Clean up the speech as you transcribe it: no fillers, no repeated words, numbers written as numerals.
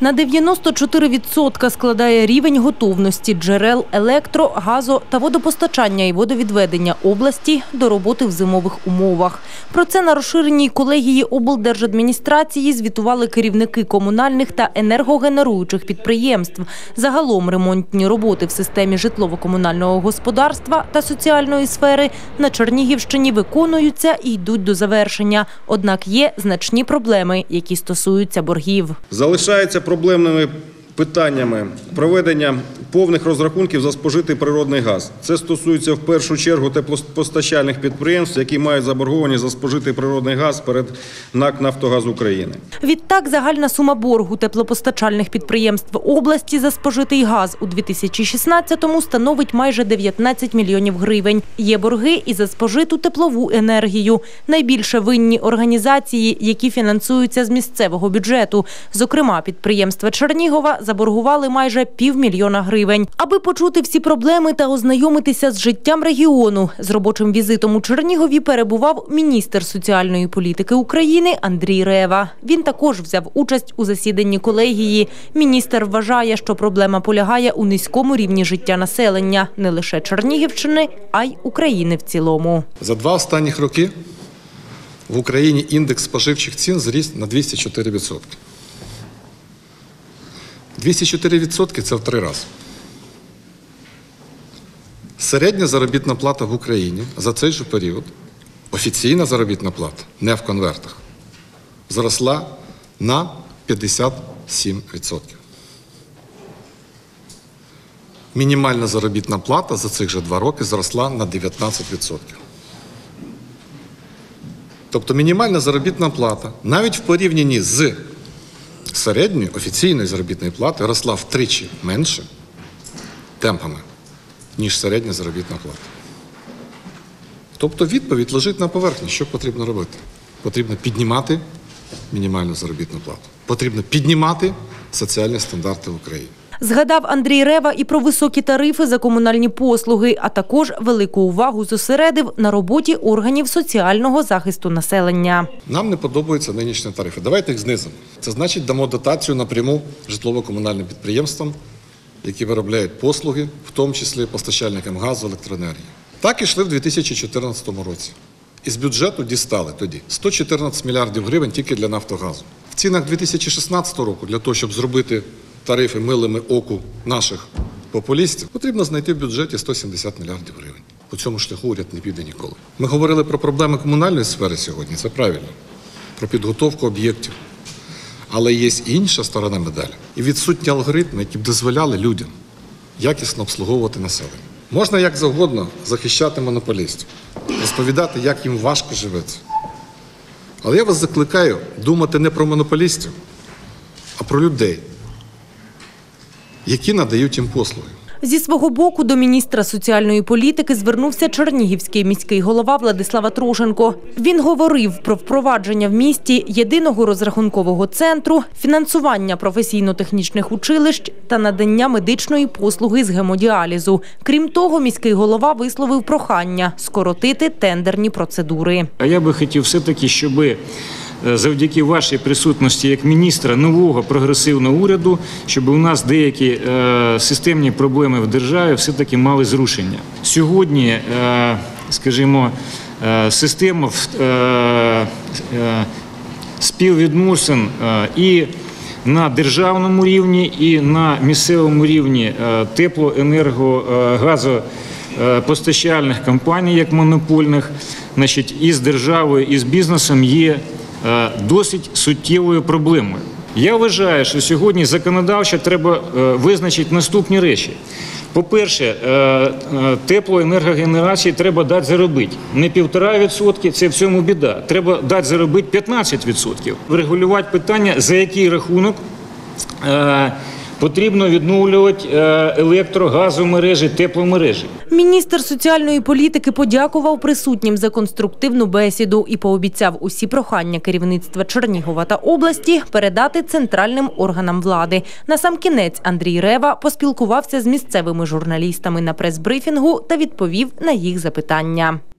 На 94% складає рівень готовності джерел електро-, газо- та водопостачання і водовідведення області до роботи в зимових умовах. Про це на розширеній колегії облдержадміністрації звітували керівники комунальних та енергогенеруючих підприємств. Загалом ремонтні роботи в системі житлово-комунального господарства та соціальної сфери на Чернігівщині виконуються і йдуть до завершення. Однак є значні проблеми, які стосуються боргів. Залишаються проблемними питаннями проведення повних розрахунків за спожитий природний газ. Це стосується в першу чергу теплопостачальних підприємств, які мають заборгованість за спожитий природний газ перед НАК «Нафтогаз України». Відтак, загальна сума боргу теплопостачальних підприємств області за спожитий газ у 2016-му становить майже 19 мільйонів гривень. Є борги і за спожиту теплову енергію. Найбільше винні організації, які фінансуються з місцевого бюджету. Зокрема, підприємства Чернігова заборгували майже 500 000 гривень. Аби почути всі проблеми та ознайомитися з життям регіону, з робочим візитом у Чернігові перебував міністр соціальної політики України Андрій Рева. Він також взяв участь у засіданні колегії. Міністр вважає, що проблема полягає у низькому рівні життя населення не лише Чернігівщини, а й України в цілому. За 2 останніх роки в Україні індекс споживчих цін зріс на 204%. 204% – це в 3 рази. Середня заробітна плата в Україні за цей же період, офіційна заробітна плата, не в конвертах, зросла на 57%. Мінімальна заробітна плата за цих же 2 роки зросла на 19%. Тобто мінімальна заробітна плата навіть в порівнянні з середньої офіційної заробітної плати росла втричі менше темпами, ніж середня заробітна плата. Тобто відповідь лежить на поверхні. Що потрібно робити? Потрібно піднімати мінімальну заробітну плату. Потрібно піднімати соціальні стандарти в Україні. Згадав Андрій Рева і про високі тарифи за комунальні послуги, а також велику увагу зосередив на роботі органів соціального захисту населення. Нам не подобаються нинішні тарифи. Давайте їх знизимо. Це значить, дамо дотацію напряму житлово-комунальним підприємствам, які виробляють послуги, в тому числі постачальникам газу, електроенергії. Так ішли в 2014 році. Із бюджету дістали тоді 114 мільярдів гривень тільки для «Нафтогазу». В цінах 2016 року для того, щоб зробити тарифи милими оку наших популістів, потрібно знайти в бюджеті 170 мільярдів гривень. По цьому шляху уряд не піде ніколи. Ми говорили про проблеми комунальної сфери сьогодні, це правильно, про підготовку об'єктів. Але є інша сторона медалі. І відсутні алгоритми, які б дозволяли людям якісно обслуговувати населення. Можна як завгодно захищати монополістів, розповідати, як їм важко живеться. Але я вас закликаю думати не про монополістів, а про людей, які надають їм послуги. Зі свого боку до міністра соціальної політики звернувся чернігівський міський голова Владислав Трошенко. Він говорив про впровадження в місті єдиного розрахункового центру, фінансування професійно-технічних училищ та надання медичної послуги з гемодіалізу. Крім того, міський голова висловив прохання скоротити тендерні процедури. А я би хотів все-таки, щоб завдяки вашій присутності як міністра нового прогресивного уряду, щоб у нас деякі системні проблеми в державі все-таки мали зрушення. Сьогодні, скажімо, система співвідносин і на державному рівні, і на місцевому рівні теплоенерго-газопостачальних компаній, як монопольних, із державою, і з бізнесом є досить суттєвою проблемою. Я вважаю, що сьогодні законодавчо треба визначити наступні речі. По-перше, теплоенергогенерації треба дати заробити. Не 1,5% – це в цьому біда. Треба дати заробити 15%. Врегулювати питання, за який рахунок потрібно відновлювати електрогазомережі, тепломережі. Міністр соціальної політики подякував присутнім за конструктивну бесіду і пообіцяв усі прохання керівництва Чернігова та області передати центральним органам влади. Насамкінець Андрій Рева поспілкувався з місцевими журналістами на прес-брифінгу та відповів на їх запитання.